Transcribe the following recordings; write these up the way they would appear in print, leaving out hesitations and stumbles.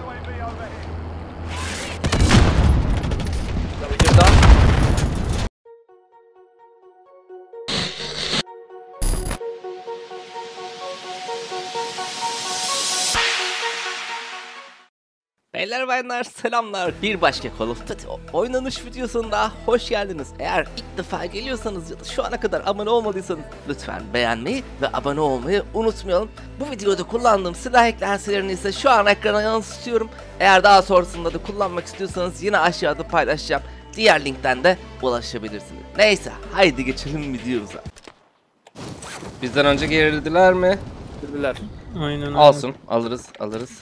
Beyler bayanlar selamlar. Bir başka Call of Duty oynanış videosunda hoş geldiniz. Eğer ilk defa geliyorsanız ya da şu ana kadar abone olmadıysanız lütfen beğenmeyi ve abone olmayı unutmayalım. Bu videoda kullandığım silah eklentilerini ise şu an ekrana yansıtıyorum. Eğer daha sonrasında da kullanmak istiyorsanız yine aşağıda paylaşacağım. Diğer linkten de ulaşabilirsiniz. Neyse haydi geçelim videomuza. Bizden önce gerildiler mi? Girdiler. Aynen. Olsun, alırız.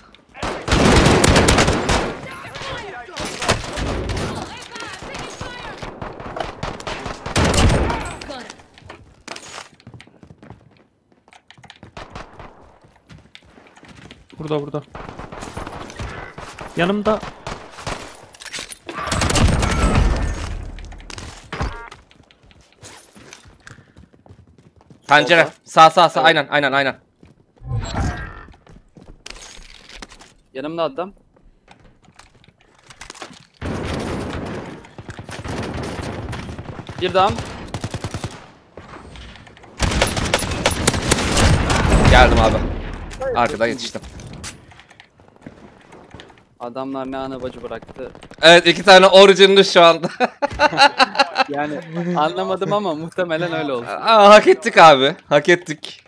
Burada. Yanımda. Pencere. Sağ. Aynen. Yanımda adam. Bir dam. Geldim abi. Arkadan yetiştim. Adamlar ne ana bacı bıraktı. Evet, 2 tane orijinli şu anda. Yani anlamadım ama muhtemelen öyle oldu. Hak ettik abi. Hak ettik.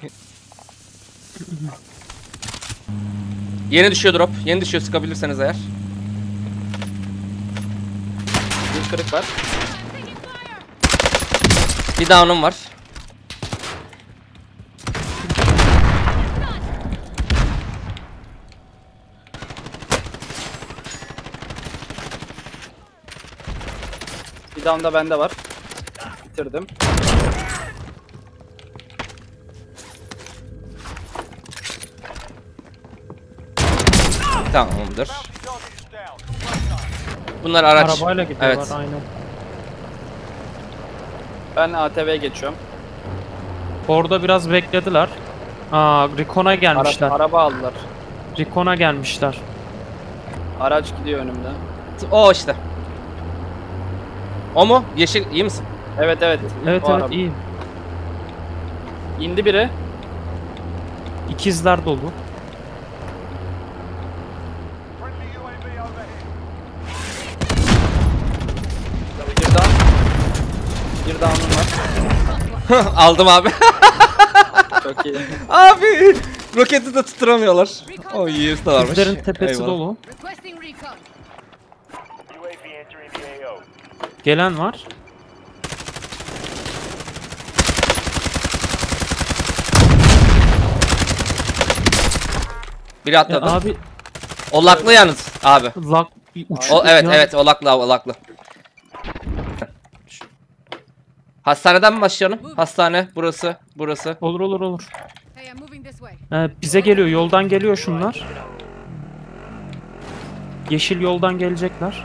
Yeni düşüyor drop. Yeni düşüyor, sıkabilirseniz eğer. Bir kırık var. Bir down'um var. Bir down da bende var. Bitirdim. Tamamdır. Bunlar araç. Arabayla gidiyorlar. Evet. Aynen. Ben ATV'ye geçiyorum. Orada biraz beklediler. Recon'a gelmişler. Araba aldılar. Recon'a gelmişler. Araç gidiyor önümde. O işte. O mu? Yeşil, iyi misin? Evet. Evet O araba. iyi. İndi biri. İkizler dolu. Bir down. Bir down'um var. Aldım abi. Çok iyi. Abi roketi de tutturamıyorlar. O years de varmış. İkizlerin tepesi Eyvallah. dolu. Requesting recon. UAV entering the AO. Gelen var. Biri atladı. Abi O laklı yalnız abi. lag uç. O evet ya. evet o laklı. Hastaneden mi başlayalım? Hastane burası. Olur. Hey, I'm moving this way. Bize geliyor. Yoldan geliyor şunlar. Yeşil yoldan gelecekler.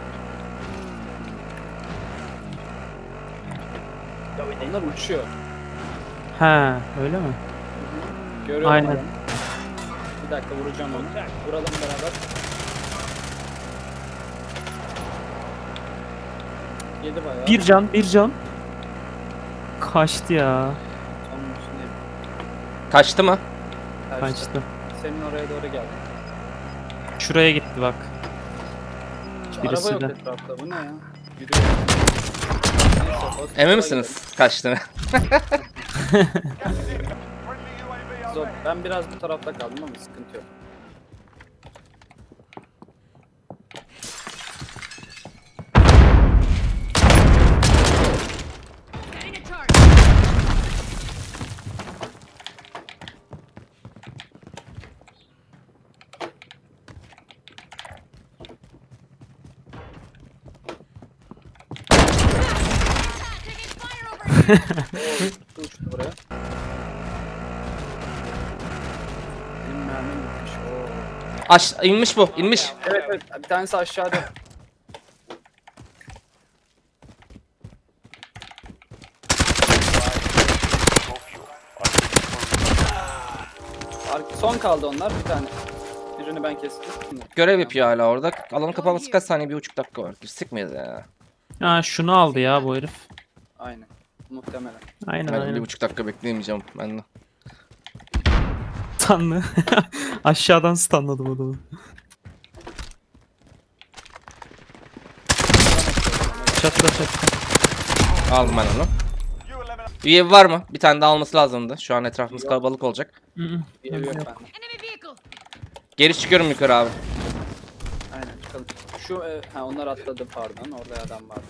Onlar uçuyor. He, öyle mi? Görüyorum. Aynen. adamı. Bir dakika vuracağım onu. Vuralım beraber. Yedi bayağı. Bir can. Kaçtı ya. Onun üstündeyim. Kaçtı mı? Kaçtı. Senin oraya doğru geldi. Şuraya gitti bak. Hiç Birisi araba yok de. etrafta. Bu ne ya? Yürüyor. Neyse, Emin misiniz kaçtığını? Zor. Ben biraz bu tarafta kaldım ama sıkıntı yok. Getting a charge. Taking fire over here. Uçtu buraya. Benim mermim bitmiş. Oo. İnmiş bu, inmiş. Evet. Bir tanesi aşağıda. Son kaldı onlar bir tane. Birini ben kestim. Görev yapıyor hala orada. Alanın kapanması kaç saniye? 1,5 dakika var. Sıkmayız ya. Ha şunu aldı ya bu herif. Aynen. Muhtemelen. Aynen Ben aynen. 1,5 dakika bekleyemeyeceğim ben de. Stunlı. Aşağıdan stunladım adamı. Çatla çatla. Aldım ben onu. You eliminate. UAV var mı? Bir tane daha alması lazımdı. Şu an etrafımız kalabalık olacak. Hı hı. Bir ev yok bende. Enemy vehicle. Geri çıkıyorum yukarı abi. Aynen çıkalım. Şu onlar atladı pardon. Orada adam var.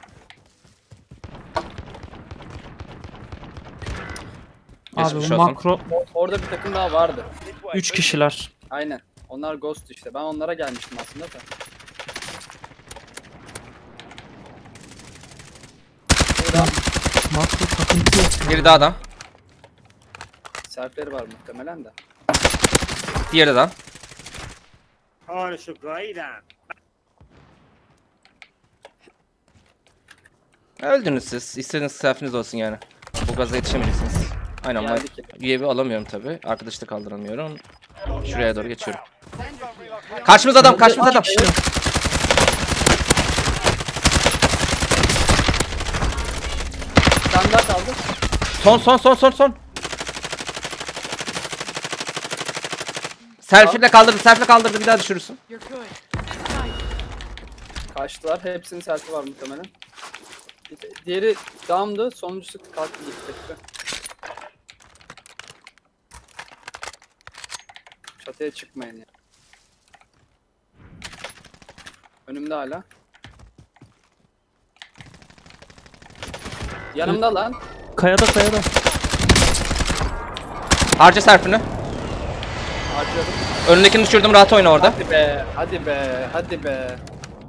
Abi Geçmiş bu olsun. makro Orada bir takım daha vardı. 3 kişiler. Aynen. Onlar Ghost işte. Ben onlara gelmiştim aslında da. Burada Makro takıntı yok. Biri daha adam. selfleri var muhtemelen de. Diğeri de adam. Öldünüz siz. İstediğiniz selfiniz olsun yani. Bu gaza yetişemeyeceksiniz. Aynen ama Geldik. UAV alamıyorum tabi. Arkadaşı da kaldıramıyorum. Şuraya doğru geçiyorum. Zone relocation. Karşımız adam, karşımız adam. Sen daha kaldı. Son. Selfie'le kaldırdı, bir daha düşürürsün. You're good. Kaçtılar. Hepsinin selfie var muhtemelen. Diğeri down'du. Sonuncusu kalktı gitti. Çatıya çıkmayın ya. Önümde hala. Yanımda lan. Kayada. Harca selfie'ni. Harcadım. Önündekini düşürdüm, rahat oyna orada. Hadi be.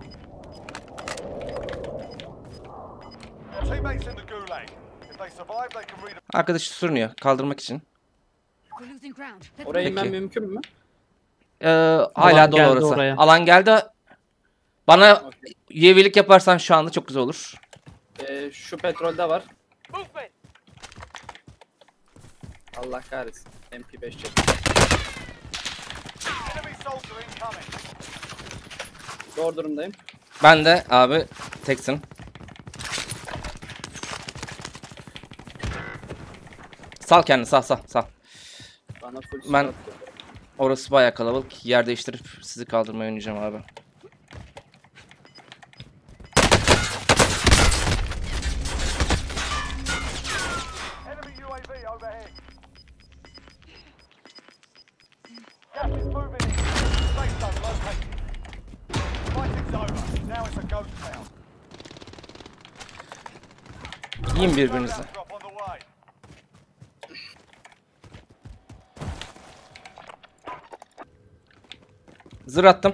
Teammates in the gulag. If they survive, they can redeploy. Arkadaşı sürünüyor kaldırmak için. We're losing ground. Let's Oraya Peki. inmem mümkün mü? Hala Alan dolu geldi orası. oraya. Alan geldi. Bana UAV'lik yaparsan şu anda çok güzel olur. Şu petrolde var. Allah kahretsin. MP5 çek. Enemy soldier incoming. Zor durumdayım. Ben de abi teksin. Sal kendini, sal. Bana full Ben- squad geliyor. Orası bayağı kalabalık. Yer değiştirip sizi kaldırmaya oynayacağım abi. Enemy UAV overhead. Gas is moving in. Safe zone located. Fighting's over. Now it's a ghost town. Yiyin birbirinizi. Loadout drop on the way. Zır attım.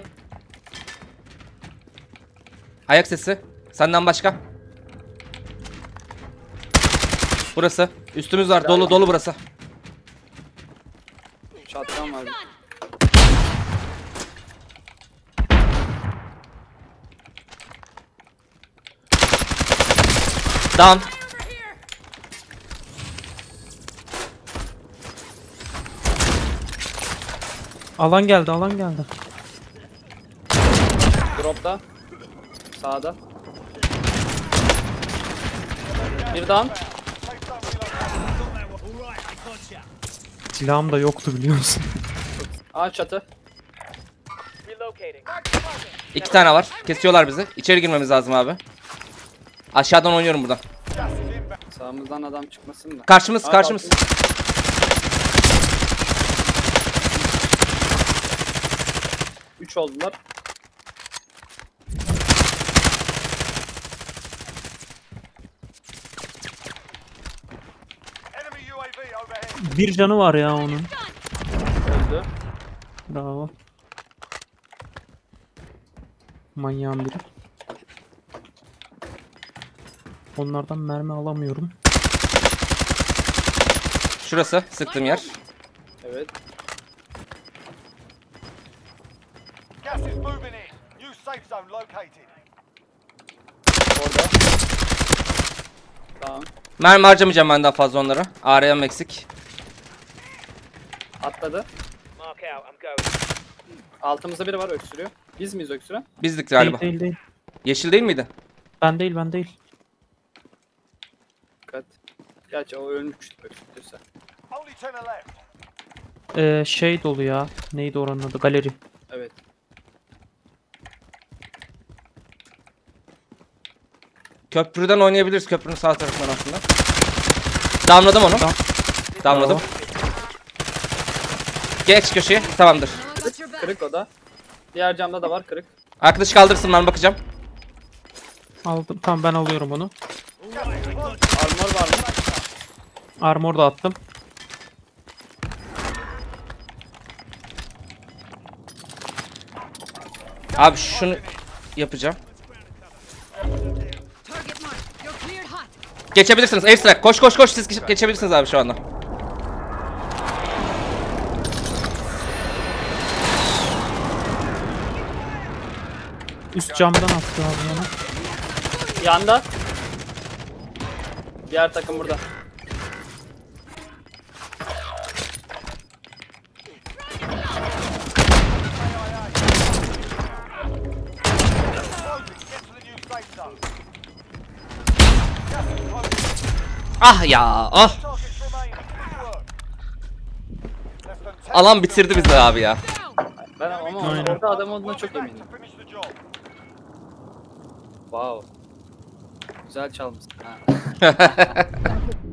Ayak sesi. Senden başka. Burası. Üstümüz var. Dolu burası. Şatkan var. Down. Alan geldi. Dropta. Sağda. Bir down. Silahım da yoktu biliyor musun? Çatı. 2 tane var. Kesiyorlar bizi. İçeri girmemiz lazım abi. Aşağıdan oynuyorum buradan. Gas is inbound. Sağımızdan adam çıkmasın da. Karşımız. Üç oldular. Enemy UAV overhead. Bir canı var ya onun. Öldü. Bravo. Manyağın biri. Onlardan mermi alamıyorum. Şurası. Sıktığım yer. Evet. Gas is moving in. New safe zone located. Orada. Tamam. Mermi harcamayacağım ben daha fazla onlara. ARM eksik. Atladı. Altımızda biri var öksürüyor. Biz miyiz öksüren? Bizdik galiba. Değil. Yeşil değil miydi? Ben değil. Dikkat. Gerçi o ölmüştü öksürtürse. Only 10 are left. Şey dolu ya. Neydi oranın adı? Galeri. Evet. Köprüden oynayabiliriz. Köprünün sağ tarafından aslında. Damladım onu. Tamam. Damladım. Geç köşeye. Tamamdır. Now I got your back. Kırık o da. Diğer camda da var kırık. Arkadaşı kaldırsın, ben bakacağım. Aldım. Tamam ben alıyorum onu. Armor var mı? Armor da attım. Abi şunu yapacağım. Target marked. You're cleared hot. Geçebilirsiniz. Airstrike. Koş. Siz geçebilirsiniz abi şu anda. Üst camdan attı abi onu. Yanda. Diğer takım burada. Get to the new safe zone. Gas is closing. Ah ya. Ah. Targets remain. Good work. Less than 10 Alan bitirdi bizi abi ya. Ben ama Aynen. orada adam olduğuna çok back eminim. to finish the job. Wow. Güzel çalmışsın ha.